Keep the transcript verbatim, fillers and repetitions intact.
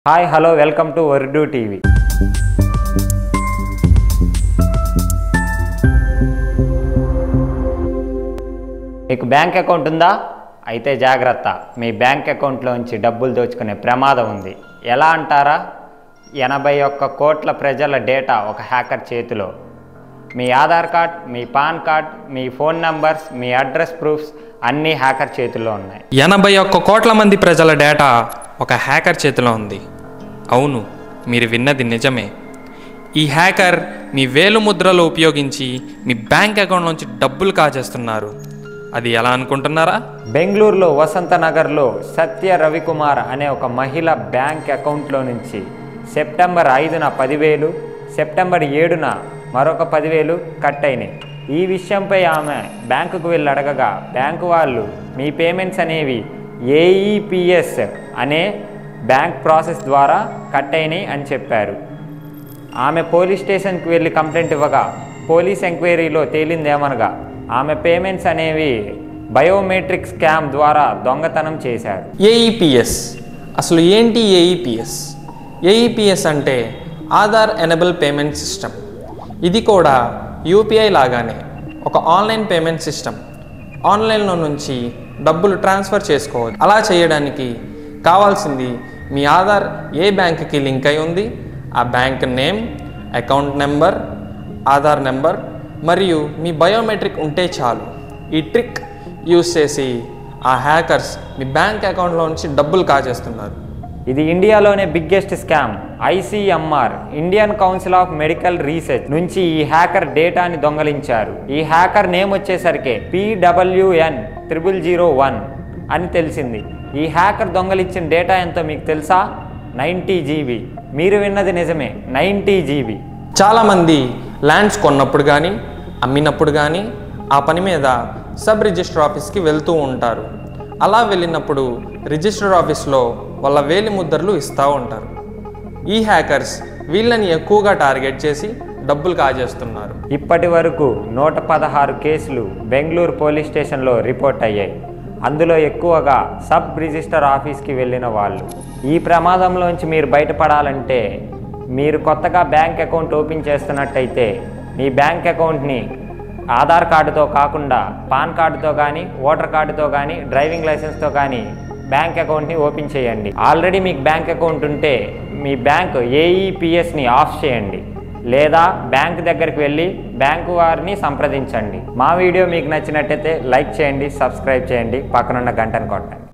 Hi hello welcome to Urdu TV. మీకు bank account ఉందా? అయితే జాగ్రత్త, మీ బ్యాంక్ అకౌంట్లోంచి డబ్బులు దోచుకునే ప్రమాదం ఉంది. ఎలా అంటారా? ఎనభై ఒక్క కోట్ల ప్రజల డేటా ఒక హ్యాకర్ చేతిలో. మీ ఆధార్ కార్డ్, మీ పాన్ కార్డ్, మీ ఫోన్ నంబర్స్, మీ అడ్రస్ ప్రూఫ్స్ అన్నీ హ్యాకర్ చేతిలో ఉన్నాయి. ఎనభై ఒక్క కోట్ల మంది ప్రజల డేటా ఒక హ్యాకర్ చేతిలో ఉంది. అవును, మీరు విన్నది నిజమే. ఈ హ్యాకర్ మీ వేలు ముద్రలు ఉపయోగించి మీ బ్యాంక్ అకౌంట్ నుంచి డబ్బులు కాజేస్తున్నారు. అది ఎలా అనుకుంటున్నారా? బెంగళూరులో వసంత నగర్లో సత్య రవికుమార్ అనే ఒక మహిళ బ్యాంక్ అకౌంట్లో నుంచి సెప్టెంబర్ ఐదున పదివేలు, సెప్టెంబర్ ఏడున మరొక పదివేలు కట్ అయినాయి. ఈ విషయంపై ఆమె బ్యాంకుకు వెళ్ళి అడగగా బ్యాంకు వాళ్ళు మీ పేమెంట్స్ అనేవి ఏఈపిఎస్ అనే బ్యాంక్ ప్రాసెస్ ద్వారా కట్ అయినాయి అని చెప్పారు. ఆమె పోలీస్ స్టేషన్కి వెళ్ళి కంప్లైంట్ ఇవ్వగా పోలీస్ ఎంక్వైరీలో తేలిందేమనగా ఆమె పేమెంట్స్ అనేవి బయోమెట్రిక్ స్కామ్ ద్వారా దొంగతనం చేశారు. ఏఈపిఎస్ అసలు ఏంటి? ఏఈపిఎస్ ఏఈపిఎస్ అంటే ఆధార్ ఎనేబుల్ పేమెంట్ సిస్టమ్. ఇది కూడా యూపీఐ లాగానే ఒక ఆన్లైన్ పేమెంట్ సిస్టమ్. ఆన్లైన్లో నుంచి డబ్బులు ట్రాన్స్ఫర్ చేసుకోవచ్చు. అలా చేయడానికి కావాల్సింది మీ ఆధార్ ఏ బ్యాంక్కి లింక్ అయి ఉంది, ఆ bank name, account number, Aadhaar number మరియు మీ బయోమెట్రిక్ ఉంటే చాలు. ఈ ట్రిక్ యూస్ చేసి ఆ హ్యాకర్స్ మీ బ్యాంక్ అకౌంట్లో నుంచి డబ్బులు కాజేస్తున్నారు. ఇది ఇండియాలోనే biggest scam. ICMR Indian council of medical research నుంచి ఈ హ్యాకర్ డేటాని దొంగలించారు. ఈ హ్యాకర్ నేమ్ వచ్చేసరికి పీడబ్ల్యూఎన్ త్రిబుల్ జీరో వన్ అని తెలిసింది. ఈ హ్యాకర్ దొంగలించిన డేటా ఎంతో మీకు తెలుసా? Ninety GB. మీరు విన్నది నిజమే, నైంటీ జీబీ. చాలామంది ల్యాండ్స్ కొన్నప్పుడు కానీ అమ్మినప్పుడు కానీ ఆ పని మీద సబ్ రిజిస్టర్ ఆఫీస్కి వెళ్తూ ఉంటారు. అలా వెళ్ళినప్పుడు రిజిస్టర్ ఆఫీస్లో వాళ్ళ వేలి ముద్రలు ఇస్తూ ఉంటారు. ఈ హ్యాకర్స్ వీళ్ళని ఎక్కువగా టార్గెట్ చేసి డబ్బులు కాజేస్తున్నారు. ఇప్పటి వరకు నూట పదహారు కేసులు బెంగళూరు పోలీస్ స్టేషన్లో రిపోర్ట్ అయ్యాయి. అందులో ఎక్కువగా సబ్ రిజిస్టర్ ఆఫీస్కి వెళ్ళిన వాళ్ళు. ఈ ప్రమాదంలోంచి మీరు బయటపడాలంటే మీరు కొత్తగా బ్యాంక్ అకౌంట్ ఓపెన్ చేస్తున్నట్టయితే మీ బ్యాంక్ అకౌంట్ని ఆధార్ కార్డుతో కాకుండా పాన్ కార్డుతో కానీ, ఓటర్ కార్డుతో కానీ, డ్రైవింగ్ లైసెన్స్తో కానీ బ్యాంక్ అకౌంట్ని ఓపెన్ చేయండి. ఆల్రెడీ మీకు బ్యాంక్ అకౌంట్ ఉంటే మీ బ్యాంక్ ఏఈపిఎస్ని ఆఫ్ చేయండి, లేదా బ్యాంక్ దగ్గరికి వెళ్ళి బ్యాంకు వారిని సంప్రదించండి. మా వీడియో మీకు నచ్చినట్టయితే లైక్ చేయండి, సబ్స్క్రైబ్ చేయండి, పక్కనున్న గంటను కొట్టండి.